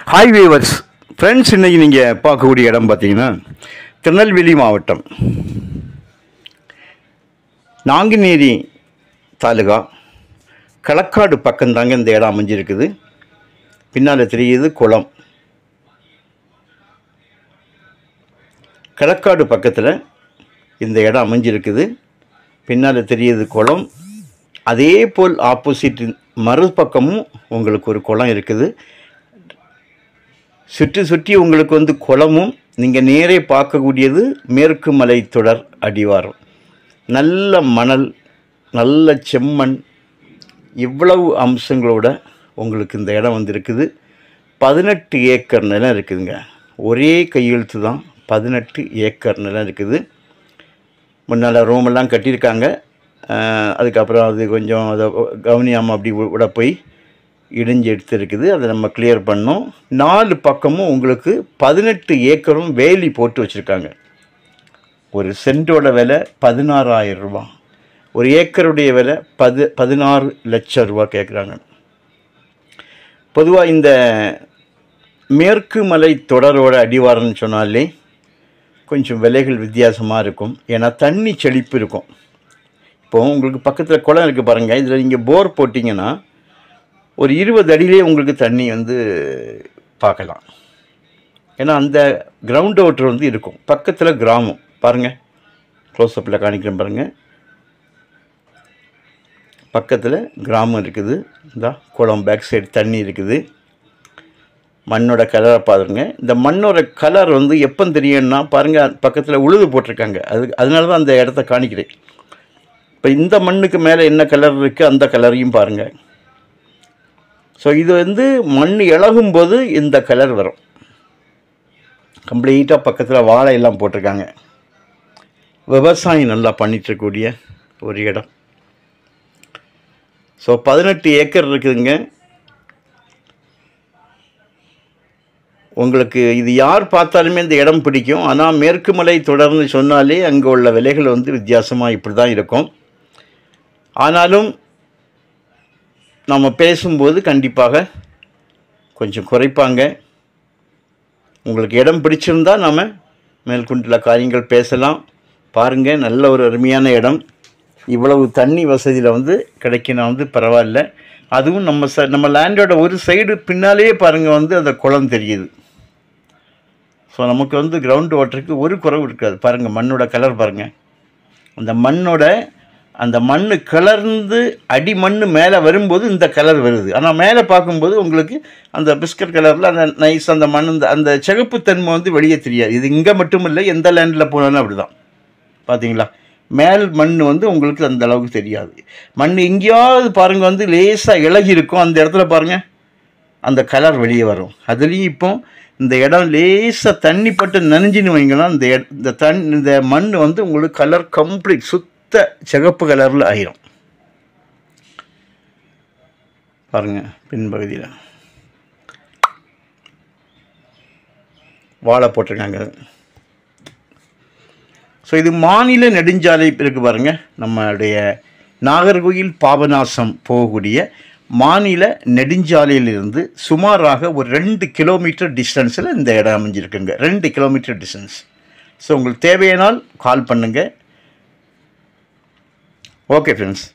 Hi viewers friends, இன்றைக்கி நீங்கள் பார்க்கக்கூடிய இடம் பார்த்தீங்கன்னா திருநெல்வேலி மாவட்டம் நாங்குநேரி தாலுகா களக்காடு பக்கம்தாங்க இந்த இடம் அமைஞ்சிருக்குது. பின்னால் தெரியுது குளம். களக்காடு பக்கத்தில் இந்த இடம் அமைஞ்சிருக்குது. பின்னால் தெரியுது குளம். அதே போல் ஆப்போசிட் மறுபக்கமும் உங்களுக்கு ஒரு குளம் இருக்குது. சுற்றி உங்களுக்கு குளமும், நீங்கள் நேரே பார்க்கக்கூடியது மேற்கு மலை தொடர் அடிவாரம். நல்ல மணல், நல்ல செம்மண், இவ்வளவு அம்சங்களோட உங்களுக்கு இந்த இடம் இருக்குது. 18 ஏக்கர் நிலம் இருக்குதுங்க. ஒரே கையெழுத்து தான். 18 ஏக்கர் நிலம் இருக்குது. முன்னால் ரூமெல்லாம் கட்டியிருக்காங்க. அதுக்கப்புறம் அது கொஞ்சம் அதை கவனியாமல் அப்படி விட போய் இடிஞ்சு எடுத்துருக்குது. அதை நம்ம கிளியர் பண்ணோம். 4 பக்கமும் உங்களுக்கு 18 ஏக்கரும் வேலி போட்டு வச்சுருக்காங்க. ஒரு சென்ட்டோட விலை 16,000 ரூபா. ஒரு ஏக்கருடைய விலை 16 லட்சம் ரூபா கேட்குறாங்க. பொதுவாக இந்த மேற்கு மலை தொடரோட அடிவாரம்னு சொன்னாலே கொஞ்சம் விலைகள் வித்தியாசமாக இருக்கும். ஏன்னா தண்ணி செழிப்பு இருக்கும். இப்போது உங்களுக்கு பக்கத்தில் குளம் இருக்குது பாருங்கள். இதில் நீங்கள் போர் போட்டிங்கன்னா ஒரு 20 அடியிலே உங்களுக்கு தண்ணி பார்க்கலாம். ஏன்னா அந்த கிரவுண்ட் வாட்டர் இருக்கும். பக்கத்தில் கிராமம் பாருங்கள், க்ளோஸ்அப்பில் காணிக்கிறேன் பாருங்கள். பக்கத்தில் கிராமம் இருக்குது. இந்த குளம் பேக் சைடு தண்ணி இருக்குது. மண்ணோட கலரை பாருங்க. இந்த மண்ணோட கலர் எப்போ தெரியும்னா பாருங்கள், பக்கத்தில் உழுது போட்டிருக்காங்க. அதனால தான் அந்த இடத்த காணிக்கிறேன். இப்போ இந்த மண்ணுக்கு மேலே என்ன கலர் இருக்குது அந்த கலரையும் பாருங்கள். ஸோ இது மண் இழகும்போது இந்த கலர் வரும். கம்ப்ளீட்டாக பக்கத்தில் வாழை எல்லாம் போட்டிருக்காங்க. விவசாயம் நல்லா பண்ணிகிட்ருக்கக்கூடிய ஒரு இடம். ஸோ 18 ஏக்கர் இருக்குதுங்க. உங்களுக்கு இது யார் பார்த்தாலுமே இந்த இடம் பிடிக்கும். ஆனால் மேற்கு மலை தொடர்ந்து சொன்னாலே அங்கே உள்ள விலைகள் வித்தியாசமாக இப்படி தான் இருக்கும். ஆனாலும் நம்ம பேசும்போது கண்டிப்பாக கொஞ்சம் குறைப்பாங்க. உங்களுக்கு இடம் பிடிச்சிருந்தால் நம்ம மேற்கொண்டுள்ள காரியங்கள் பேசலாம். பாருங்கள், நல்ல ஒரு அருமையான இடம். இவ்வளவு தண்ணி வசதியில் கிடைக்கணும் பரவாயில்ல. அதுவும் நம்ம லேண்டோட ஒரு சைடு பின்னாலே பாருங்கள் அந்த குளம் தெரியுது. ஸோ நமக்கு கிரவுண்ட் வாட்டருக்கு ஒரு குறைவு இருக்காது. பாருங்கள், மண்ணோட கலர் பாருங்கள். அந்த மண் கலர்ந்து அடி மண் மேலே வரும்போது இந்த கலர் வருது. ஆனால் மேலே பார்க்கும்போது உங்களுக்கு அந்த பிஸ்கட் கலரில் அந்த நைஸ் அந்த மண் அந்த சிகப்புத்தன்மை வெளியே தெரியாது. இது இங்கே மட்டும் இல்லை, எந்த லேண்டில் போனாலும் அப்படி தான். பார்த்தீங்களா, மேல் மண் உங்களுக்கு அந்த அளவுக்கு தெரியாது. மண் எங்கேயாவது பாருங்கள் லேசாக இலகி இருக்கும். அந்த இடத்துல பாருங்கள் அந்த கலர் வெளியே வரும். அதுலேயும் இப்போ இந்த இடம் லேசாக தண்ணி பட்டு நனைஞ்சின்னு வைங்களா, இந்த மண் உங்களுக்கு கலர் கம்ப்ளீட் சுத்த சிகப்பு கலரில் ஆயிரும். பாருங்க, பின்பகுதியில் வாழை போட்டிருக்காங்க. ஸோ இது மாநில நெடுஞ்சாலை இருக்குது பாருங்க. நம்மளுடைய நாகர்கோயில் பாபநாசம் போகக்கூடிய மாநில நெடுஞ்சாலையிலிருந்து சுமாராக ஒரு 2 கிலோமீட்டர் டிஸ்டன்ஸில் இந்த இடம் அமைஞ்சிருக்குங்க. 2 கிலோமீட்டர் டிஸ்டன்ஸ். ஸோ உங்களுக்கு தேவையானால் கால் பண்ணுங்கள். Okay friends.